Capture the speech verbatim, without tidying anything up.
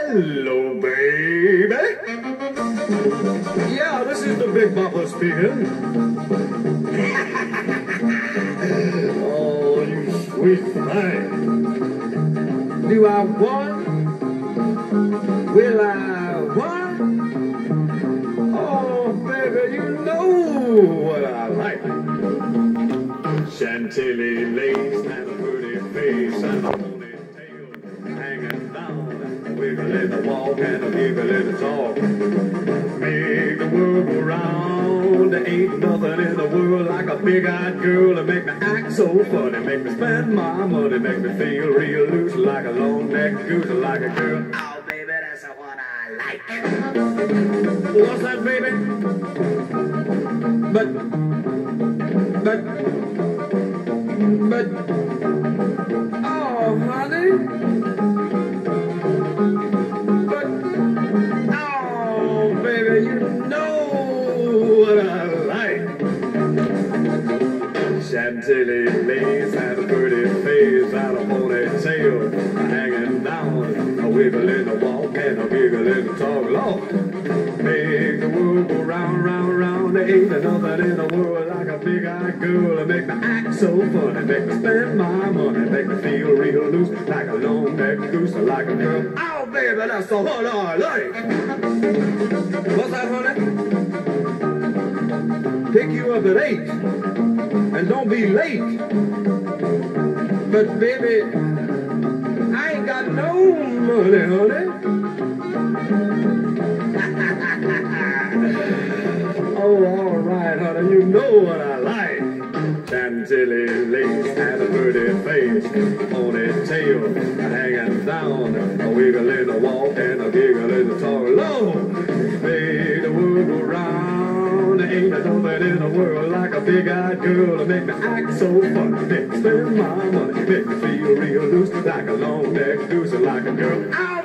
Hello, baby. Yeah, this is the Big Bopper speaking. Oh, you sweet thing. Do I want? Will I want? Oh, baby, you know what I like. Chantilly lace and a pretty face and a ponytail hanging down, wiggling the walk and a giggling the talk. Make the world go round. There ain't nothing in the world like a big-eyed girl to make me act so funny, make me spend my money, make me feel real loose like a long-necked goose, like a girl. Oh, baby, that's what I like. What's that, baby? But, but, but, oh, honey. But, oh, baby, you know what I like. Chantilly lace and a pretty face and a ponytail hanging down, a wiggle in the walk and a giggle in the talk. Lord, make the world go round, round, round. There ain't nothing in the world like a big-eyed girl to make me act so funny, make me spend my money, make me feel real loose like a long-necked goose, like a girl. Oh, baby, that's the one I like. What's that, honey? Pick you up at eight, and don't be late. But baby, I ain't got no money, honey. Oh, all right, honey, you know what I like. Chantilly lace and a pretty face, ponytail hanging down, a wiggle in the walk and a giggle in the talk. Lord, make the world go round. There ain't nothing in the world like a big-eyed girl to make me act so funny, make me spend my money, make me feel real loose like a long-necked goose, like a girl. Ow!